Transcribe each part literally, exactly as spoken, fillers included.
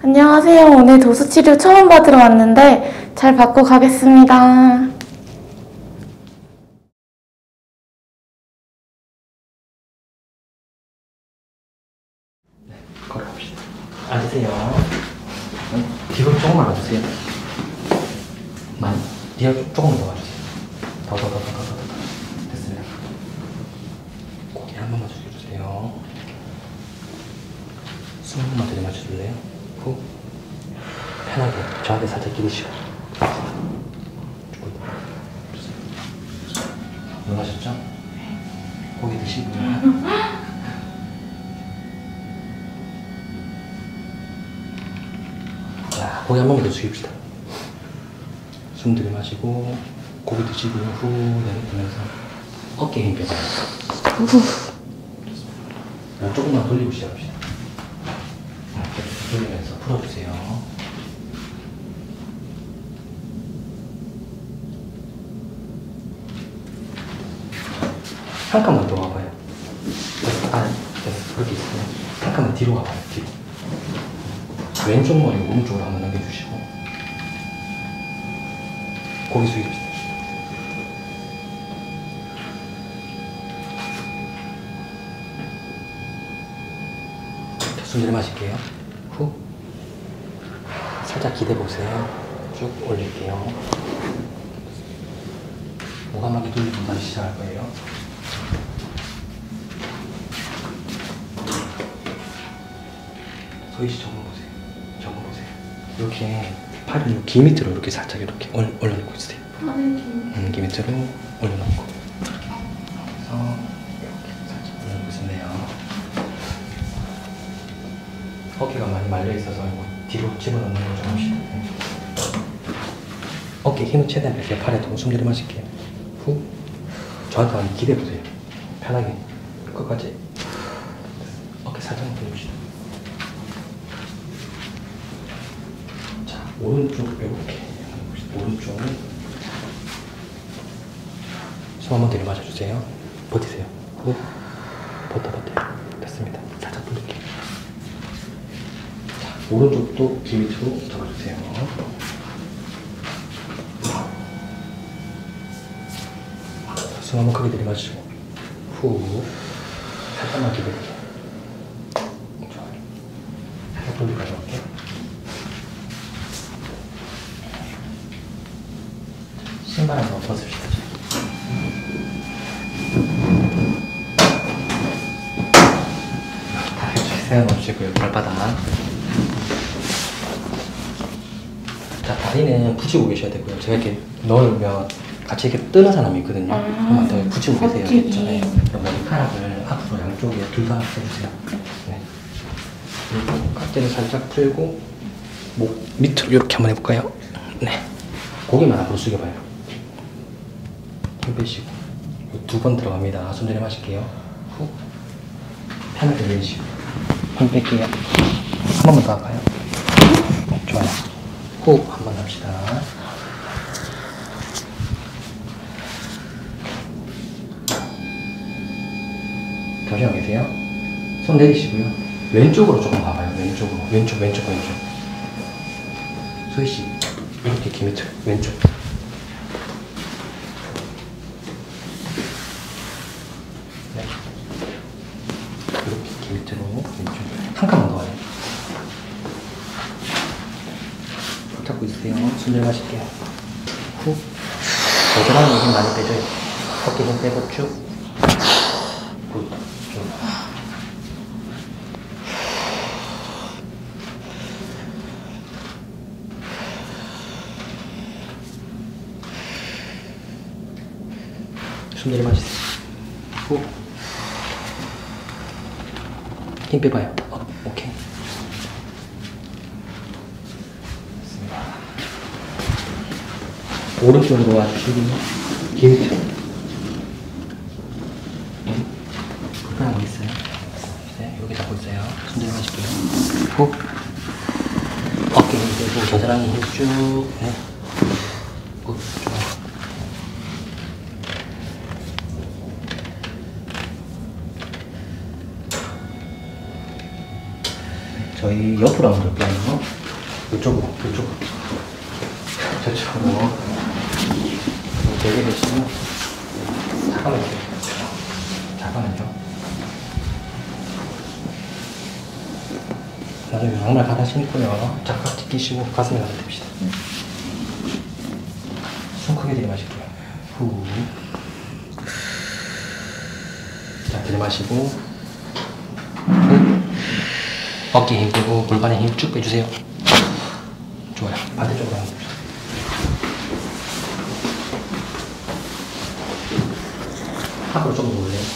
안녕하세요. 오늘 도수치료 처음 받으러 왔는데 잘 받고 가겠습니다. 네, 걸어봅시다. 앉으세요. 뒤로 조금만 와주세요. 많이. 뒤로 조금 더 와주세요. 더, 더, 더, 더, 더, 더, 더. 됐습니다. 고개 한 번만 숙여주세요. 숨 한 번만 들이마셔줄래요? 후. 편하게 저한테 살짝 기대시고. 놀라셨죠? 고개 드시고요. 자, 고개 한 번만 더 숙입시다. 숨 들이마시고 고개 드시고 후 내뱉으면서 어깨에 힘 빼봐요. 조금만 돌리고 시작합시다. 돌리면서 풀어주세요. 한 칸만 더 와봐요. 됐어. 아, 됐어. 그렇게 있으면 한 칸만 뒤로 와봐요. 뒤로. 왼쪽 머리 오른쪽으로 한번 넘겨주시고 고개 숙입시다. 숨 들이마실게요. 후. 살짝 기대보세요. 쭉 올릴게요. 오감하게 돌리고 다시 시작할 거예요. 소희씨 저거 보세요. 저거 보세요. 이렇게 팔을 귀 밑으로 이렇게 살짝 이렇게 올, 올려놓고 있으세요. 팔을 귀 밑으로. 음, 귀 밑으로 올려놓고. 그래서 이렇게 살짝 올려놓고 있네요. 어깨가 많이 말려있어서 이거 뒤로 집어넣는 거 좀 합시다. 어깨 힘을 최대한 뺄게요. 팔에도 숨 들이마실게요. 후. 저한테 한번 기대보세요. 편하게. 끝까지. 어깨 살짝만 돌립시다. 자, 오른쪽 이렇게. 오른쪽. 숨 한번 들이마셔주세요. 버티세요. 후. 버텨, 버텨. 됐습니다. 살짝 돌릴게요. 자, 오른쪽도 귀 밑으로 잡아주세요. 숨 한번 크게 들이마시고 후. 살짝만 기다릴게요. 좋아요. 살짝 돌리고 가져갈게요. 신발 한번 벗읍시다. 다리 쭉 세워놓으시고요. 발바닥. 자, 다리는 붙이고 계셔야 되고요. 제가 이렇게 넣으면 같이 이렇게 뜨는 사람이 있거든요. 아, 그러면 더 붙이고 계세요. 버티기. 네. 머리카락을 앞으로 양쪽에 둘 다 해주세요. 네. 그리고 깍지를 살짝 풀고 목 밑으로 이렇게 한번 해볼까요? 네. 고개만 앞으로 숙여봐요. 힘 빼시고 두 번 들어갑니다. 손 들이마실게요. 후. 편하게 내리시고 힘 뺄게요. 한 번만 더 할까요? 좋아요. 호흡 한 번 합시다. 잠시만 계세요. 손 내리시고요. 왼쪽으로 조금 가봐요. 왼쪽으로. 왼쪽, 왼쪽, 왼쪽. 소희씨, 이렇게 귀 밑으로. 왼쪽. 네. 이렇게 귀 밑으로. 왼쪽. 한 칸만 더 와요. 붙잡고 있으세요. 숨 들이마실게요. 후. 겨드랑이 힘 많이 빼줘요. 어깨 힘 빼고 쭉. 굿. 쭉. 숨 들이마시세요. 후. 힘 빼봐요. 어, 오케이. 됐습니다. 오른쪽으로 와주시고, 귀 밑으로. 불편한 거 있어요? 네, 여기 잡고 있어요. 손 들이마실게요. 후. 어깨 힘 빼고, 겨드랑이 힘 쭉. 네. 굿. 좋아요. 저희 옆으로 한번 돌게요. 이쪽으로, 이쪽으로. 저쪽으로. 되게 되시면, 잠깐만요. 잠깐만요. 나중에 양말 갈아 신고요. 짝깍 끼시고 가슴에 가서 댑시다. 숨 크게 들이마시고요. 후. 자, 들이마시고. 후. 어깨 힘 빼고 골반에 힘 쭉 빼주세요. 좋아요. 반대쪽으로 한번 봅시다. 앞으로 조금 더 올려요.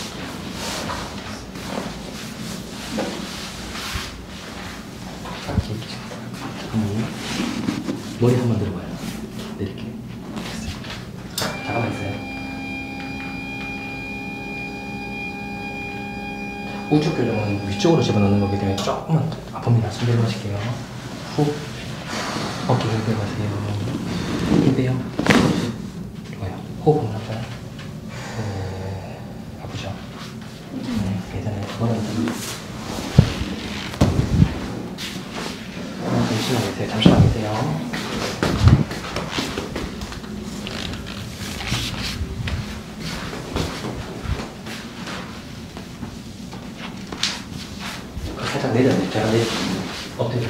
잠깐만요. 머리 한번 들어봐요. 내릴게요. 잠깐만 있어요. 우측 교정은 위쪽으로 집어넣는 거기 때문에 조금만 아픕니다. 숨 내려가실게요. 후. 어깨 힘 빼가세요. 힘 빼요. 좋아요. 호흡 한번 할까요? 네. 아프죠? 네. 괜찮아요. 그거는 잠시만 계세요. 잠시만 계세요. 살짝 내려요. 제가 내려. 엎드려.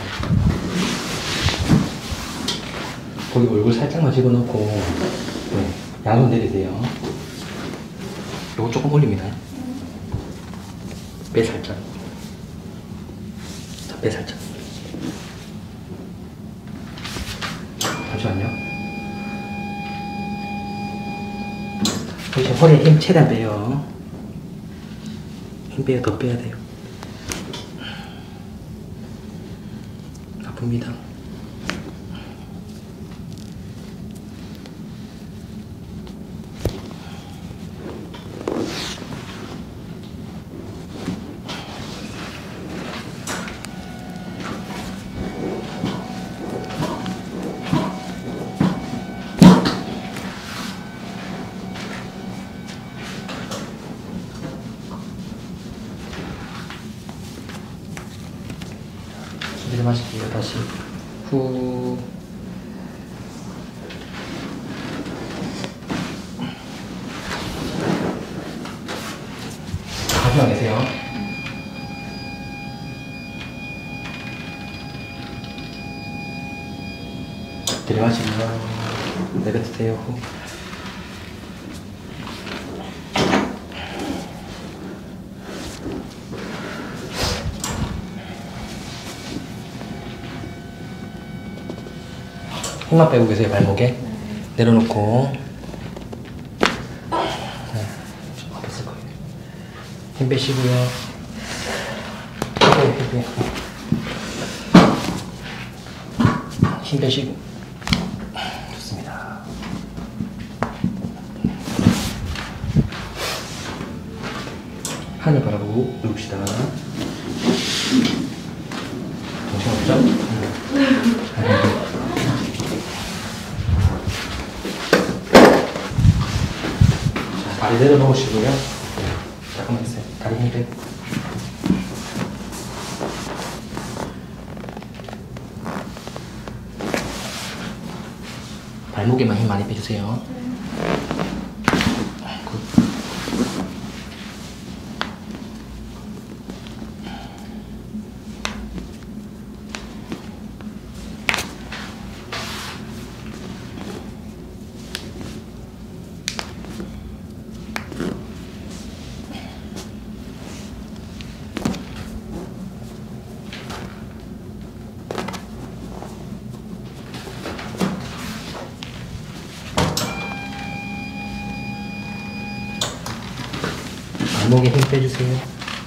거기 얼굴 살짝만 집어넣고, 네. 양손 내리세요. 요거 조금 올립니다. 배 살짝. 자, 배 살짝. 잠시만요. 그렇죠. 허리에 힘 최대한 빼요. 힘 빼요. 더 빼야 돼요. 아픕니다. 내려마실게요. 다시 후. 잠시만 계세요. 내려마시고요. 내뱉으세요. 후. 힘만 빼고 계세요. 발목에. 네. 내려놓고. 네. 좀 아팠을 거예요. 힘 빼시고요. 힘 빼, 힘 빼. 힘 빼시고. 좋습니다. 하늘 바라보고 누웁시다. 정신없죠? 응. 다리 내려놓으시고요. 잠깐만 있어요. 다리 힘 빼고. 발목에만 힘 많이 빼주세요. 굿. 발목에 힘 빼주세요.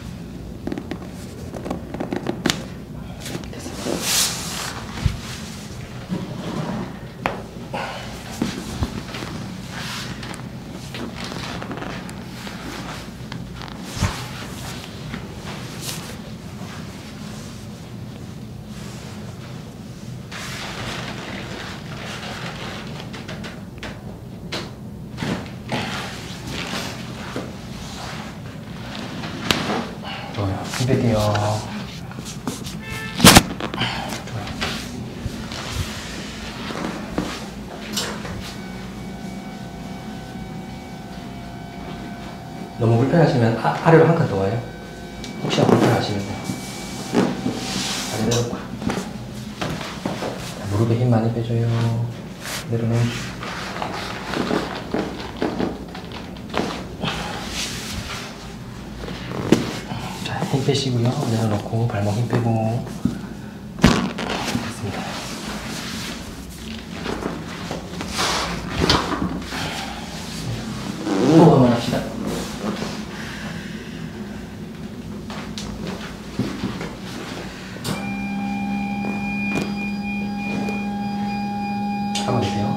됐어요. 힘 뺄게요. 불편하시면 아, 아래로 한 칸 더 와요. 혹시나 불편하시면 다리 내려놓고 무릎에 힘 많이 빼줘요. 내려놓으시고 자, 힘 빼시고요. 내려놓고 발목 힘 빼고 됐습니다. 호흡 한번 합시다. 하고 계세요.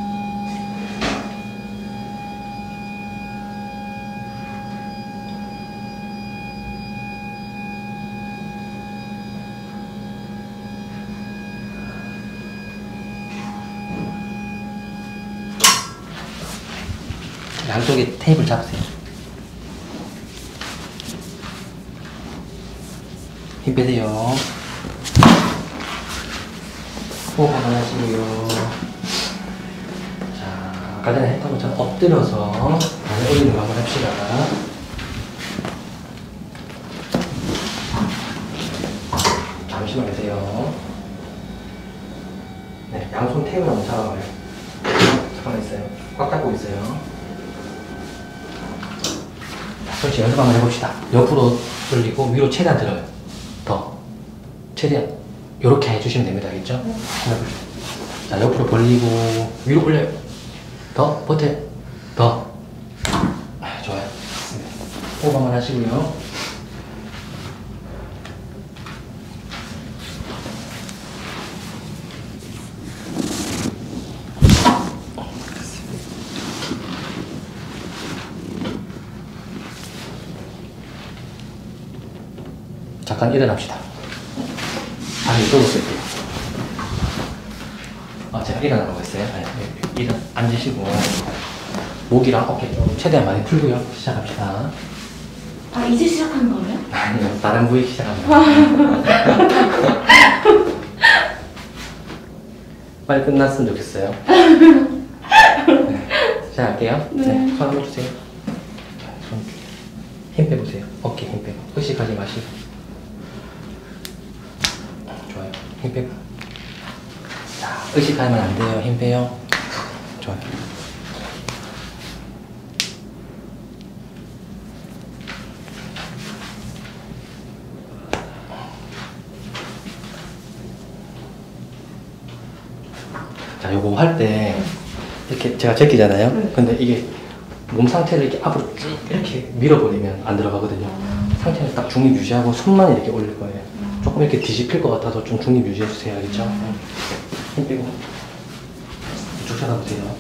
양쪽에 테이블 잡으세요. 힘 빼세요. 호흡 한번 하시고요. 자, 아까 전에 했던 것처럼 엎드려서 다리 올리는 거 한번 합시다. 잠시만 계세요. 네, 양손 테이블 한번 잡아봐요. 잠깐만 있어요. 꽉 잡고 있어요. 그렇지, 연습 한번 해봅시다. 옆으로 돌리고 위로 최대한 들어요. 더. 최대한. 요렇게 해주시면 됩니다. 알겠죠? 네. 자, 옆으로 벌리고 위로 올려요. 더. 버텨. 더. 아, 좋아요. 호흡 한번 하시고요. 잠깐 일어납시다. 아, 이쪽으로 쓸게요. 아, 제가 일어나라고 했어요. 네, 일어나, 앉으시고, 목이랑 어깨 좀 최대한 많이 풀고요. 시작합시다. 아, 이제 시작한 거예요? 아니요, 다른 부위 시작합니다. 빨리 끝났으면 좋겠어요. 네, 시작할게요. 네. 네, 손 한번 주세요. 손, 힘 빼보세요. 어깨 힘 빼고. 의식하지 마시고. 좋아요. 힘 빼고. 자, 의식하면 안 돼요. 힘 빼요. 좋아요. 자, 요거 할 때 이렇게 제가 제끼잖아요. 네. 근데 이게 몸 상태를 이렇게 앞으로 쭉 이렇게 밀어버리면 안 들어가거든요. 음. 상태는 딱 중립 유지하고 손만 이렇게 올릴 거예요. 음. 조금 이렇게 뒤집힐 것 같아서 좀 중립 유지해주세요. 알겠죠? 음. 힘 빼고 이쪽 쳐다보세요.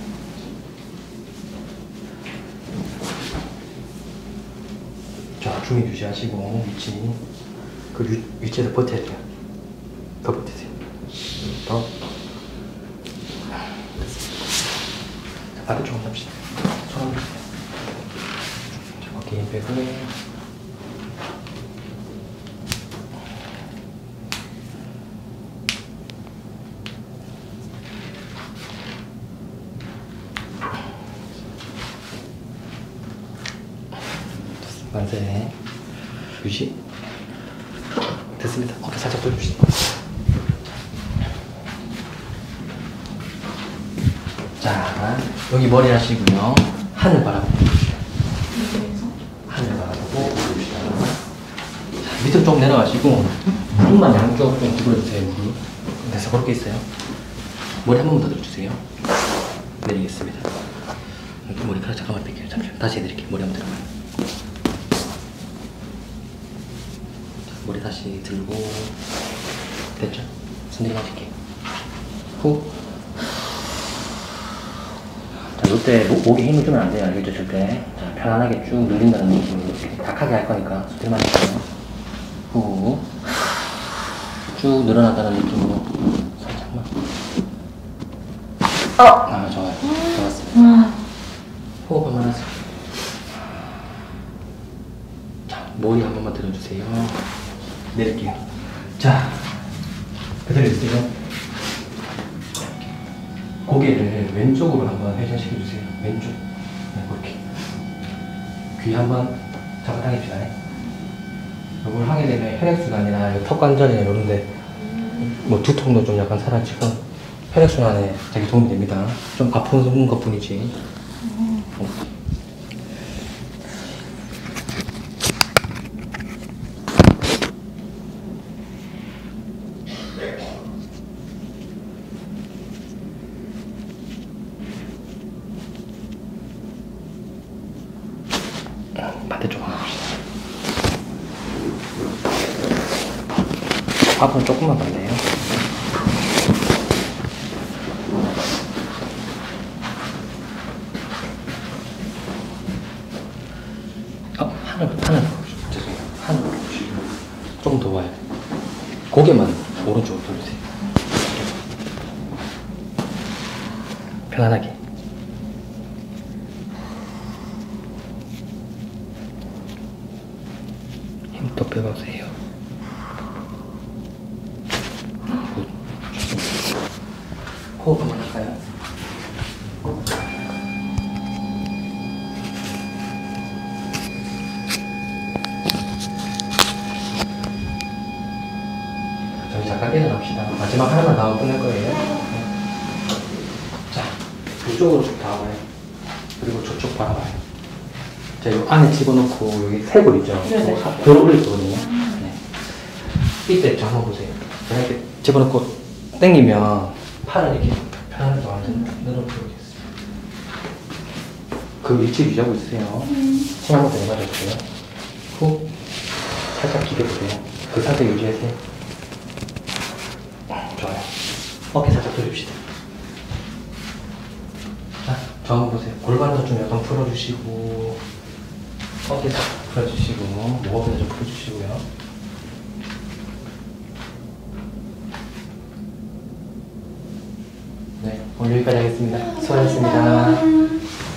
자, 중립 유지하시고 위치 그 위, 위치에서 버텨야 돼요. 더 버티세요. 더. 자, 반대쪽 한번 합시다. 손 한번 주세요. 자, 어깨 힘 빼고 만세. 유지. 됐습니다. 어깨 살짝 돌려주시죠. 자, 여기 머리 하시고요. 하늘 바라보고 보십시오. 하늘 바라보고 보십시오. 자, 밑으로 좀 내려가시고 무릎만 양쪽 좀 구부려주세요. 무릎. 그래서 그렇게 있어요. 머리 한 번만 더 들어주세요. 내리겠습니다. 여기 머리카락 잠깐만 뺄게요. 잠시만. 다시 해드릴게요. 머리 한번 들어가요. 머리 다시 들고. 됐죠? 손 내려가실게요. 후. 자, 이때 목에 힘을 주면 안 돼요. 알겠죠? 절대. 자, 편안하게 쭉 늘린다는 느낌으로 이렇게 닭하게 할 거니까 손들만 해주세요. 후. 쭉 늘어나가는 느낌으로 살짝만. 어! 아, 좋아요. 좋았습니다. 호흡 한번 하세요. 자, 머리 한 번만 들어주세요. 내릴게요. 자, 그대로 있어요. 고개를 왼쪽으로 한번 회전시켜주세요. 왼쪽. 네, 그렇게. 귀 한번 잡아당깁시다. 이걸 하게 되면 혈액순환이나 턱관절이나 이런데 뭐 두통도 좀 약간 사라지고 혈액순환에 되게 도움이 됩니다. 좀 아픈 것 뿐이지. 음. 반대쪽 한번 봅시다. 앞으로 조금만 반대요. 어, 하늘, 하늘 보시죠. 죄송해요. 하늘 보시죠. 조금 더 와요. 고개만 오른쪽으로 돌리세요. 편안하게. 힘 더 빼보세요. 호흡 한번 할까요? 저희 잠깐 일어납시다. 마지막 하나만 나오고 끝낼 거예요. 네. 자, 이쪽으로 쭉 나와요. 그리고 저쪽 바라봐요. 자, 이 안에 집어넣고 여기 태골 있죠? 네네. 들어 올릴 거거든요. 네. 이때 저 한번 보세요. 제가 이렇게 집어넣고 당기면 팔을 이렇게 편안하게 완전 늘어뜨리겠습니다. 그 위치 유지하고 있으세요. 힘 한번 더 내봐주세요. 후. 살짝 기대보세요. 그 상태 유지하세요. 좋아요. 어깨 살짝 돌립시다. 자, 저 한번 보세요. 골반도 좀 약간 풀어주시고, 어깨 살짝 풀어주시고, 목어깨도 좀 풀어주시고요. 네, 오늘 여기까지 하겠습니다. 수고하셨습니다.